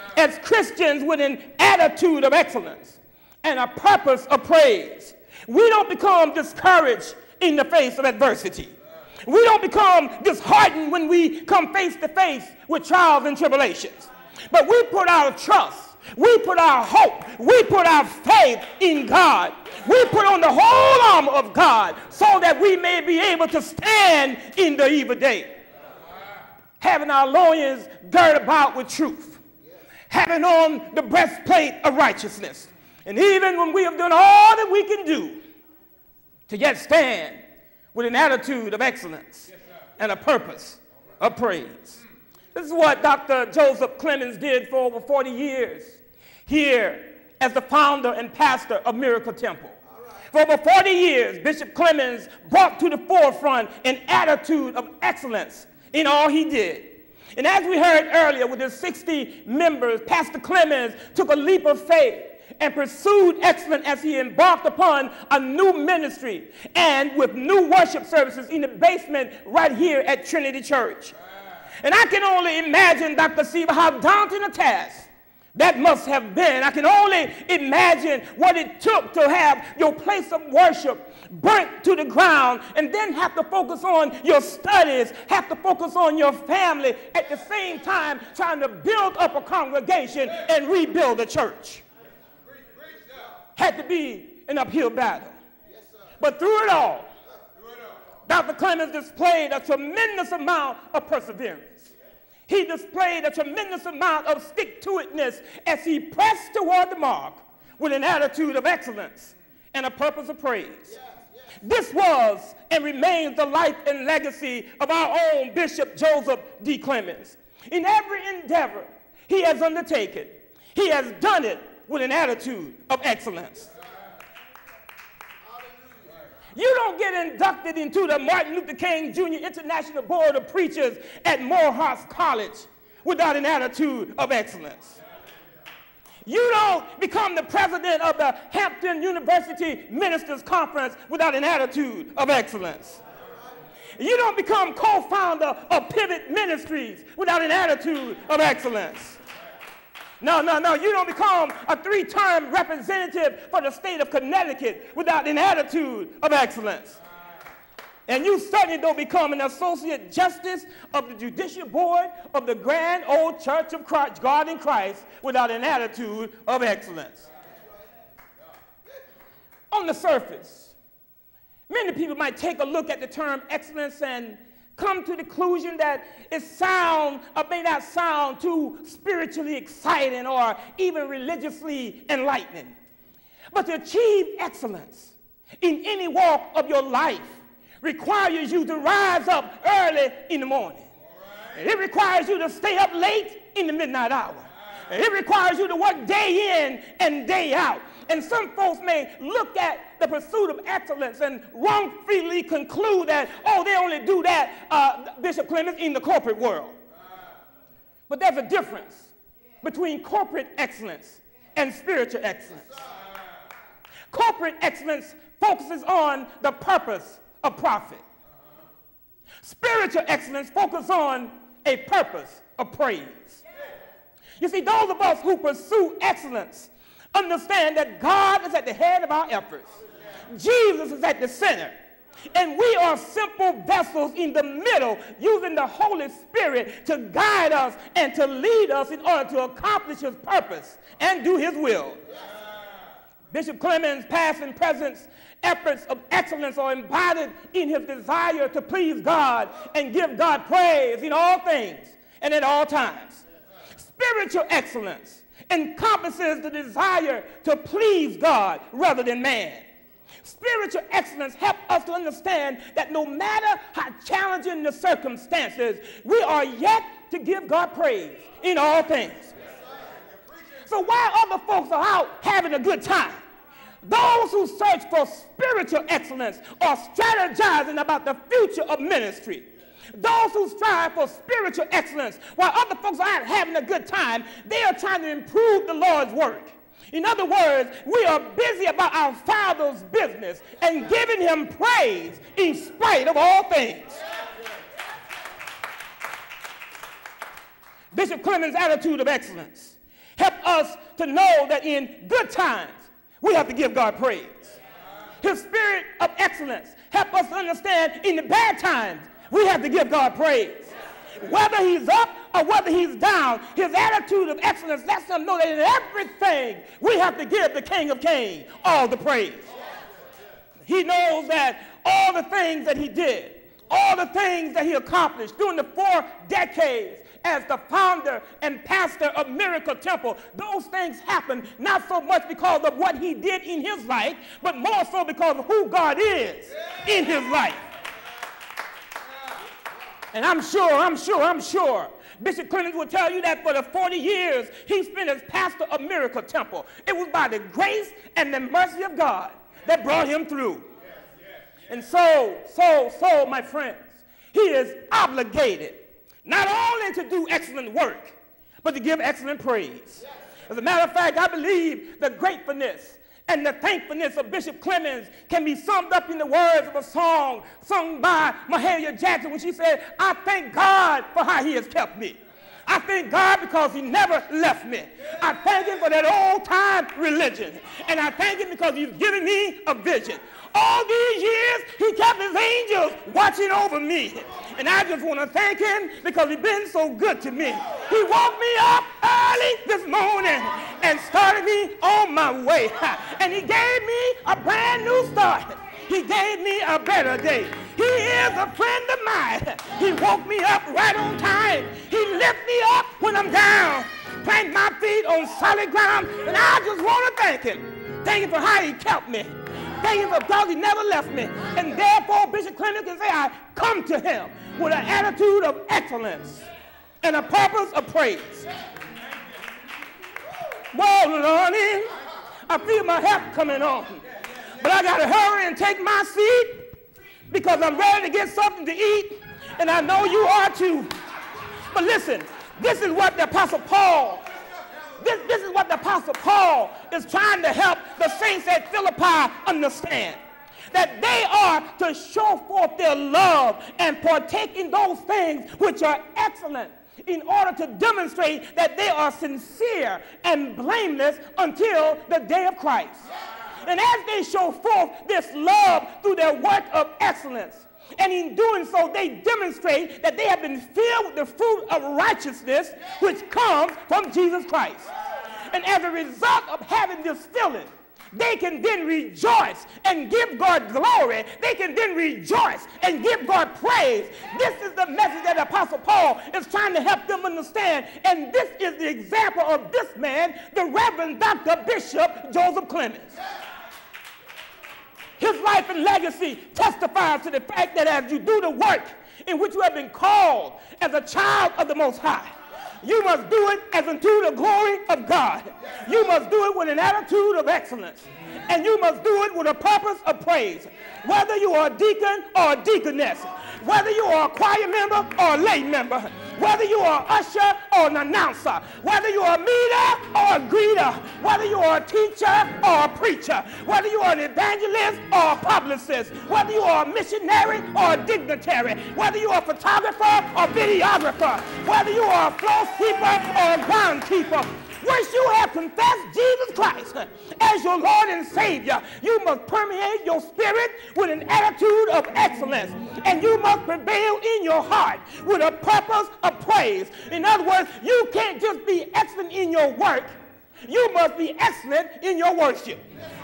as Christians with an attitude of excellence and a purpose of praise. We don't become discouraged in the face of adversity. We don't become disheartened when we come face to face with trials and tribulations. But we put our trust, we put our hope, we put our faith in God. We put on the whole armor of God so that we may be able to stand in the evil day. Having our loins girded about with truth, having on the breastplate of righteousness, and even when we have done all that we can do to yet stand with an attitude of excellence and a purpose of praise. This is what Dr. Joseph Clemens did for over 40 years here as the founder and pastor of Miracle Temple. For over 40 years, Bishop Clemens brought to the forefront an attitude of excellence in all he did. And as we heard earlier, with his 60 members, Pastor Clemens took a leap of faith and pursued excellence as he embarked upon a new ministry and with new worship services in the basement right here at Trinity Church. And I can only imagine, Dr. Seaver, how daunting a task that must have been. I can only imagine what it took to have your place of worship burnt to the ground and then have to focus on your studies, have to focus on your family, at the same time trying to build up a congregation and rebuild a church. Had to be an uphill battle. But through it all, Dr. Clemens displayed a tremendous amount of perseverance. He displayed a tremendous amount of stick-to-itness as he pressed toward the mark with an attitude of excellence and a purpose of praise. This was and remains the life and legacy of our own Bishop Joseph D. Clemens. In every endeavor he has undertaken, he has done it with an attitude of excellence. You don't get inducted into the Martin Luther King Jr. International Board of Preachers at Morehouse College without an attitude of excellence. You don't become the president of the Hampton University Ministers Conference without an attitude of excellence. You don't become co-founder of Pivot Ministries without an attitude of excellence. No. You don't become a 3-term representative for the state of Connecticut without an attitude of excellence. And you certainly don't become an associate justice of the judicial board of the Grand Old Church of Christ, God in Christ without an attitude of excellence. On the surface, many people might take a look at the term excellence and come to the conclusion that it may not sound too spiritually exciting or even religiously enlightening. But to achieve excellence in any walk of your life requires you to rise up early in the morning. And it requires you to stay up late in the midnight hour. And it requires you to work day in and day out. And some folks may look at the pursuit of excellence and wrongfully conclude that, oh, they only do that, Bishop Clemens, in the corporate world. But there's a difference between corporate excellence and spiritual excellence. Corporate excellence focuses on the purpose of profit. Spiritual excellence focuses on a purpose of praise. You see, those of us who pursue excellence understand that God is at the head of our efforts. Jesus is at the center. And we are simple vessels in the middle, using the Holy Spirit to guide us and to lead us in order to accomplish his purpose and do his will. Bishop Clemens' past and present efforts of excellence are embodied in his desire to please God and give God praise in all things and at all times. Spiritual excellence encompasses the desire to please God rather than man. Spiritual excellence helps us to understand that no matter how challenging the circumstances, we are yet to give God praise in all things. So while other folks are out having a good time, those who search for spiritual excellence are strategizing about the future of ministry. Those who strive for spiritual excellence, while other folks are out having a good time, they are trying to improve the Lord's work. In other words, we are busy about our Father's business and giving him praise in spite of all things. Bishop Clemens' attitude of excellence us to know that in good times, we have to give God praise. His spirit of excellence helps us to understand in the bad times, we have to give God praise. Whether he's up or whether he's down, his attitude of excellence lets us know that in everything, we have to give the King of Kings all the praise. He knows that all the things that he did, all the things that he accomplished during the 4 decades as the founder and pastor of Miracle Temple, those things happened not so much because of what he did in his life, but more so because of who God is in his life. And I'm sure Bishop Clemens will tell you that for the 40 years he spent as pastor of Miracle Temple, it was by the grace and the mercy of God that brought him through. And so, my friends, he is obligated not only to do excellent work, but to give excellent praise. As a matter of fact, I believe the gratefulness and the thankfulness of Bishop Clemens can be summed up in the words of a song sung by Mahalia Jackson when she said, I thank God for how he has kept me. I thank God because he never left me. I thank him for that old-time religion. And I thank him because he's given me a vision. All these years, he kept his angels watching over me. And I just want to thank him because he's been so good to me. He woke me up early this morning and started me on my way. And he gave me a brand new start. He gave me a better day. He is a friend of mine. He woke me up right on time. He lifted me up when I'm down, planted my feet on solid ground, and I just want to thank him. Thank him for how he kept me. Thank him for because he never left me. And therefore, Bishop Clemens can say, I come to him with an attitude of excellence and a purpose of praise. Whoa, Lordy, I feel my help coming on. But I got to hurry and take my seat because I'm ready to get something to eat, and I know you are too. But listen, this is what the Apostle Paul, this is what the Apostle Paul is trying to help the saints at Philippi understand. That they are to show forth their love and partake in those things which are excellent in order to demonstrate that they are sincere and blameless until the day of Christ. And as they show forth this love through their work of excellence, and in doing so, they demonstrate that they have been filled with the fruit of righteousness which comes from Jesus Christ. And as a result of having this filling, they can then rejoice and give God glory. They can then rejoice and give God praise. This is the message that Apostle Paul is trying to help them understand. And this is the example of this man, the Reverend Dr. Bishop Joseph Clemens. His life and legacy testifies to the fact that as you do the work in which you have been called as a child of the Most High, you must do it as unto the glory of God. You must do it with an attitude of excellence. And you must do it with a purpose of praise. Whether you are a deacon or a deaconess, whether you are a choir member or a lay member, whether you are an usher or an announcer, whether you are a meter or a greeter, whether you are a teacher or a preacher, whether you are an evangelist or a publicist, whether you are a missionary or a dignitary, whether you are a photographer or videographer, whether you are a floor keeper or a groundkeeper, once you have confessed Jesus Christ as your Lord and Savior, you must permeate your spirit with an attitude of excellence. And you must prevail in your heart with a purpose of praise. In other words, you can't just be excellent in your work. You must be excellent in your worship.